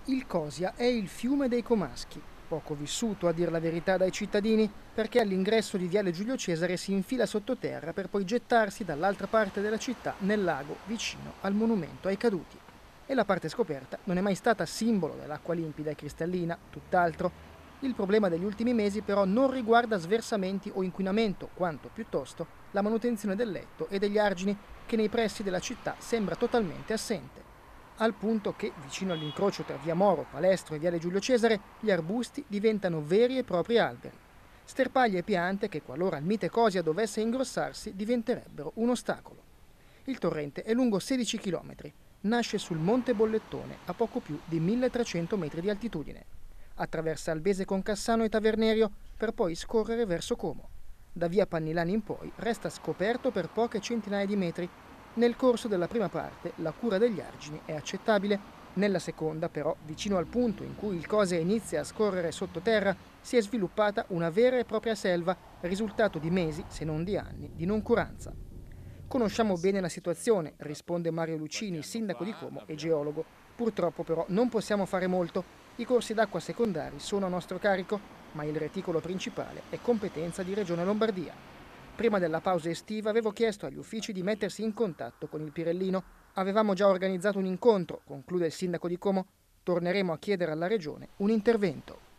Il Cosia è il fiume dei comaschi, poco vissuto a dir la verità dai cittadini, perché all'ingresso di Viale Giulio Cesare si infila sottoterra per poi gettarsi dall'altra parte della città nel lago vicino al monumento ai caduti. E la parte scoperta non è mai stata simbolo dell'acqua limpida e cristallina, tutt'altro. Il problema degli ultimi mesi però non riguarda sversamenti o inquinamento, quanto piuttosto la manutenzione del letto e degli argini che nei pressi della città sembra totalmente assente. Al punto che, vicino all'incrocio tra via Moro, Palestro e viale Giulio Cesare, gli arbusti diventano veri e propri alberi. Sterpaglie e piante che, qualora il mite Cosia dovesse ingrossarsi, diventerebbero un ostacolo. Il torrente è lungo 16 km, nasce sul Monte Bollettone, a poco più di 1300 metri di altitudine. Attraversa Albese con Cassano e Tavernerio per poi scorrere verso Como. Da via Pannilani in poi resta scoperto per poche centinaia di metri. Nel corso della prima parte la cura degli argini è accettabile, nella seconda però, vicino al punto in cui il Cosia inizia a scorrere sottoterra, si è sviluppata una vera e propria selva, risultato di mesi, se non di anni, di noncuranza. Conosciamo bene la situazione, risponde Mario Lucini, sindaco di Como e geologo. Purtroppo però non possiamo fare molto. I corsi d'acqua secondari sono a nostro carico, ma il reticolo principale è competenza di Regione Lombardia. Prima della pausa estiva avevo chiesto agli uffici di mettersi in contatto con il Pirellino. Avevamo già organizzato un incontro, conclude il sindaco di Como. Torneremo a chiedere alla Regione un intervento.